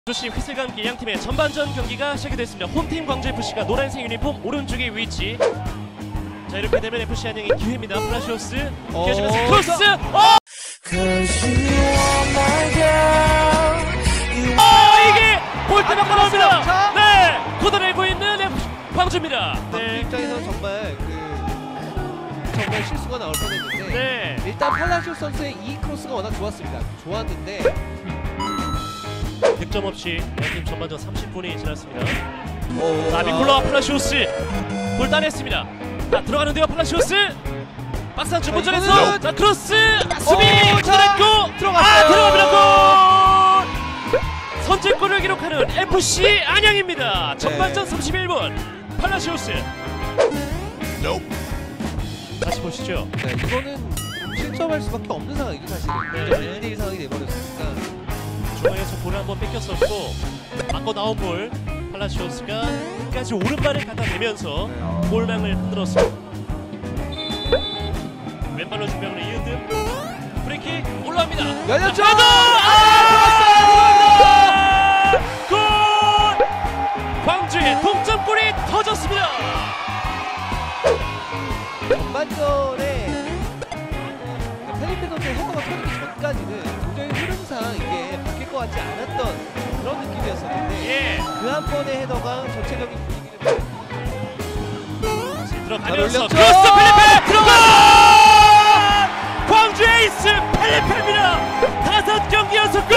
조시 휘슬과 함께 양팀의 전반전 경기가 시작이 됐습니다. 홈팀 광주FC가 노란색 유니폼 오른쪽에 위치. 자, 이렇게 되면 FC 안양의 기회입니다. 플라시오스 계속해서 크로스! 이게 골대밖에 나옵니다. 네, 걷어내고 있는 광주입니다. 네. 입장에서는 정말 실수가 나올 뻔했는데 네. 일단 팔라시오 선수의 이 크로스가 워낙 좋았는데 득점 없이 양팀 전반전 30분이 지났습니다. 자, 미콜라 플라시오스 볼 따냈습니다. 자, 들어가는데요. 플라시오스 박스 안쪽 문전에서 자, 크로스 수비 걷어냈고 들어갑니다. 골! 선제골을 기록하는 FC 안양입니다. 전반전 31분 팔라시오스 다시 보시죠. 네, 이거는 실점할 수밖에 없는 상황이죠 사실은. 2대1 상황이 돼버렸으니까. 중앙에서 볼을 한번 뺏겼었고 바꿔 나온 볼 팔라시오스가 끝까지 오른발을 갖다 대면서 골망을 흔들었습니다. 왼발로 준비하는 이은든 프리킥 올라옵니다. 열렸죠! 골! 광주의 동점골이 터졌습니다. 전반전에 펠리페 선수의 헤더가 터지기 전까지는 도저히 흐름상 이게 바뀔 것 같지 않았던 그런 느낌이었었는데 그 한 번의 헤더가 전체적인 분위기를 들어가면서 크로스 펠리페 들어가! 광주 에이스 펠리페입니다. 5경기 연속골!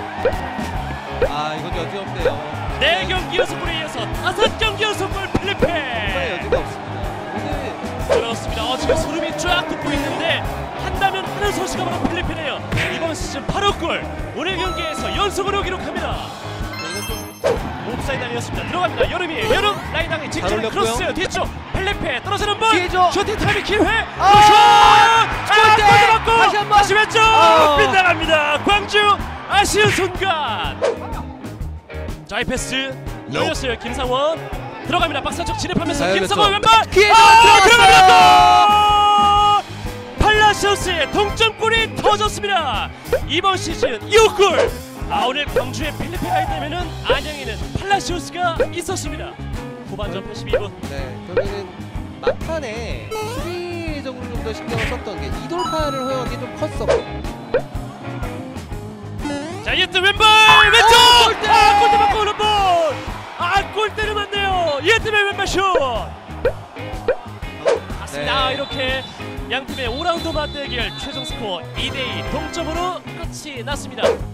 이건 여지없네요. 4경기 연속골에 이어서 5경기 연속골 펠리페! 정말 여지가 없습니다. 그렇습니다. 지금 소름이 쫙 돋고 있는데 한다면 하는 선수가 바로 펠리페네요. 이번 시즌 8호 골, 오늘 경기에서 연속으로 기록합니다. 옵사이드 아니었습니다. 들어갑니다. 여름 라인당의 직진 크로스 뒤쪽 펠리페 떨어지는 볼 슈팅 타이밍 기회 슛! 다시 왼쪽 빗나갑니다. 광주 아쉬운 순간. 자, 이 패스 열렸어요. 김상원 들어갑니다. 박스 안쪽 진입하면서 김상원 왼발 들어갑니다. 팔라시오스의 동점골이 터졌습니다. 이번 시즌 2호 오늘 광주의 펠리페가 있다면은 안양에는 팔라시오스가 있었습니다. 후반전 82분. 네, 결국에는 막판에 수비적으로 좀 더 신경을 썼던 게 이돌파를 허용한 게 좀 컸었고. 자, 이에트 왼발 왼쪽! 골대 맞고 오는 볼! 골대를 맞네요. 이에트의 왼발 슛! 맞습니다. 이렇게 양팀의 5라운드 맞대결 최종 스코어 2대2 동점으로 끝이 났습니다.